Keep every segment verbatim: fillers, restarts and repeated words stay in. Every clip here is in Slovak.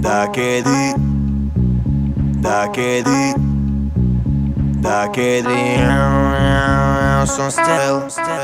Dakedy, dakedy, dakedy som stel.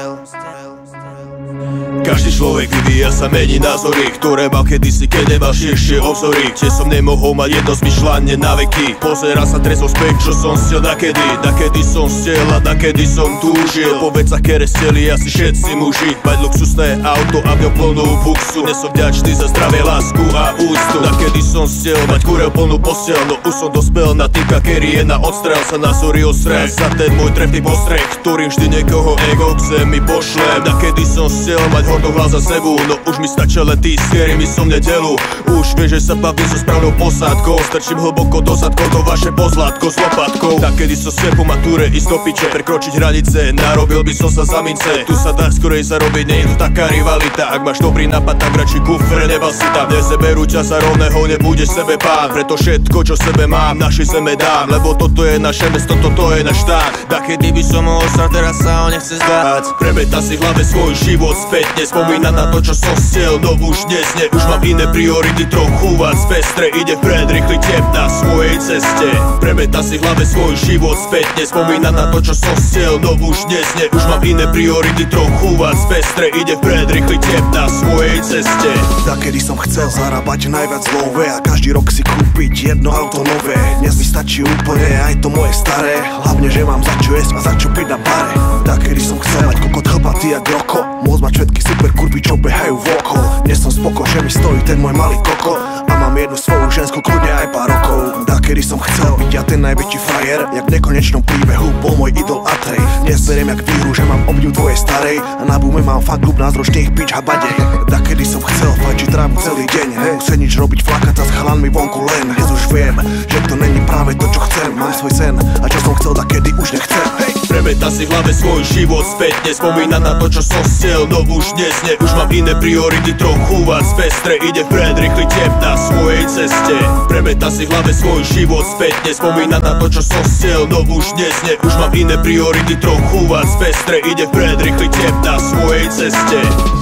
Každý človek vyvíja sa, mení názory, ktoré mal kedysi, keď nemal širšie obzory. Kde som nemohol mať jedno zmyšľanie na veky. Pozerám sa trezom späť, čo som stel dakedy. Dakedy som stel a dakedy som túžil po vecach, ktoré steli asi všetci muži. Mať luxusné auto a v ňom plnú buksu. Dnes som vďačný za zdravé, lásku a úctu. Dakedy som stel mať kurel plnú postel, no už som dospel na týka, ktorý je na odstrel. Sa názory ostrel za ten môj trefný postreh, ktorým vždy niekoho ego k zemi pošlem. Dakedy som stel mať hornú hlas za sebu, no už mi stačia len tí, s ktorými som nedelu. Už viem, že sa bavím so správnou posádkou, strčím hlboko do zadkov to vaše pozlátko s lopatkou. Takedy som stel po mature ísť do piče, prekročiť hranice, narobil by som sa za mince. Tu sa dá skorej zarobiť, nie je to taká rivalita. Ak máš dobrý nápad, tak radšej kufre, nebal si tam. Nezeberú ťa za rovného, nebudeš sebe pán. Preto všetko, čo sebe mám, našej zeme dám, lebo toto je naše mesto, toto je náš štát. Takedy by som mohol sa, teraz sa ho nechce zdať. Premetá si v hlave svoj život späť, spomínať na to, čo som stel, no už dnes nie. Už mám iné priority, trochu vás pestre. Ide vpred, rýchly tep na svojej ceste. Premetá si v hlave svoj život späť, spomínať na to, čo som stel, no už dnes nie. Už mám iné priority, trochu vás pestre. Ide vpred, rýchly tep na svojej ceste. Takedy som chcel zarábať najviac love a každý rok si kúpiť jedno auto nové. Dnes mi stačí úplne aj to moje staré, hlavne, že mám za čo jesť a za čo piť na bare. Takedy som chcel mať kokot chlpatý jak roko, môcť mať všetky super kurvy, čo behajú vokol. Dnes som spoko, že mi stojí ten môj malý koko a mám jednu svoju ženskú, kľudne aj pár rokov. Takedy som chcel byť ja ten najväčší frajer, jak v nekonečnom príbehu bol môj idol Atrej. Dnes beriem jak výhru, že mám obdiv tvojej starej a na bume mám fan klub názročných pič habade. Takedy som chcel fajčiť trávu celý deň, nemusieť nič robiť, flakať sa s chalanmi vonku len. Dnes už viem, že to není práve to, čo chcem. Mám svoj sen a čo som chcel, takedy už nechcem. Premetá si v hlave svoj život späť, nespomínať na to, čo som stel, no už dnes nie. Už mám iné priority, trochu vás pestre. Ide vpred, rýchly tep na svojej ceste. Premetá si v hlave svoj život späť, nespomínať na to, čo som stel, no už dnes nie. Už mám iné priority, trochu vás pestre. Ide vpred, rýchly tep na svojej ceste.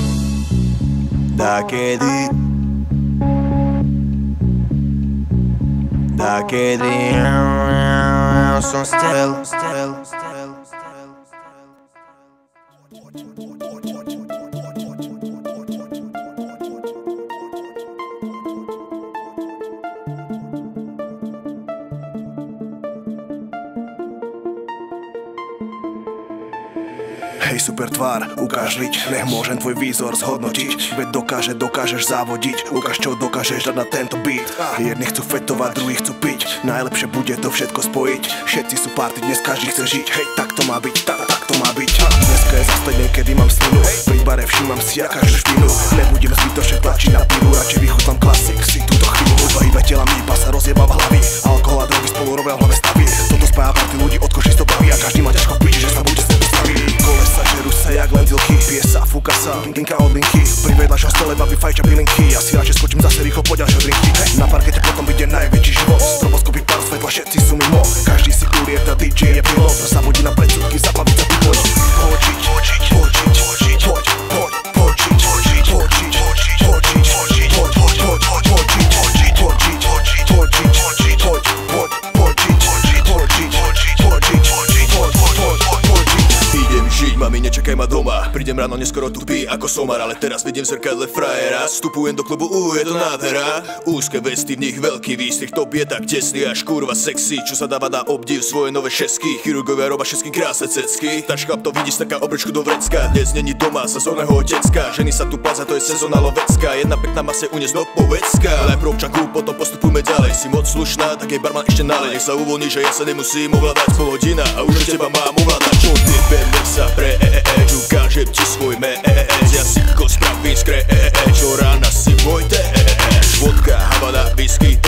Dakedy, dakedy som stel, stel, stel. Hej super tvár, ukáž riť, nech môžem tvoj výzor zhodnotiť. Veď dokáže, dokážeš závodiť, ukáž čo dokážeš dať na tento beat. Jedni chcú fetovať, druhí chcú piť, najlepšie bude to všetko spojiť. Všetci sú party, dnes každý chce žiť, hej tak to má byť, tak, tak to má byť. Dneska je zase deň, kedy mám slinu, pri bare všímam si ja každú špinu. Nebudem zbytočne tlačiť na pivu, radšej vychutám klasik si túto chvíľu. Dva iba telami, iba sa rozjebáva hlavy, alkohol a drogy spolu robia v hlave stavy. Toto spája party ľudí, od koží to baví a každý má ťažko v piči, že sa bude s stavy. Kolesa, žerú sa jak lentilky, pije sa, fúka sa, linka od linky. Pri vedľažom stole babi fajča bylinky, ja si radšej skočím zase rýchlo po ďalšie drinky. Na parkete potom vidie najväčší život, stroboskopy, pár svetla, všetci sú mimo. Každý si kúrie, tá dý džej je pilot, zabudí na predsudky, zabaviť sa pivo. Počiť, počiť, počiť, počiť, poď, poď, počiť, počiť, počiť, počiť, počiť, počiť, poď, poď, poď, poď, počiť, počiť, počiť, počiť, počiť, počiť, poď, poď, počiť, počiť, počiť, počiť, počiť, počiť, poď, poď, poď, počiť. Idem žiť, mami, nečakaj ma doma. Prídem ráno neskoro tupý ako somar, ale teraz vidím v zrkadle frajera. Vstupujem do klubu, ú, je to nádhera. Úzke vesty, v nich veľký výstrih, top je tak tesný, až kurva sexy. Čo sa dáva na obdiv, svoje nové šesky. Chirurgovia roba všetkým krásne cecky. Tač chlap to vidí, staká obrčku do vrecka. Dnes není doma, sa z oného decka. Ženy sa tu plaza, to je sezóna lovecká. Jedna pekná ma se uniesť do povecka. Najprv čaku, potom postupujeme ďalej. Si moc slušná, tak jej barman ešte nalej. Nech sa uvoľní, že ja sa nemusím ovládať. Pol hodina a už teba mám ovládať. Čo ty nech sa pre e e e, ukážem ti svoj me e e e. Ja si ko spravím skre e e e, čo rána si môj te e e e. Vodka, havana, whisky,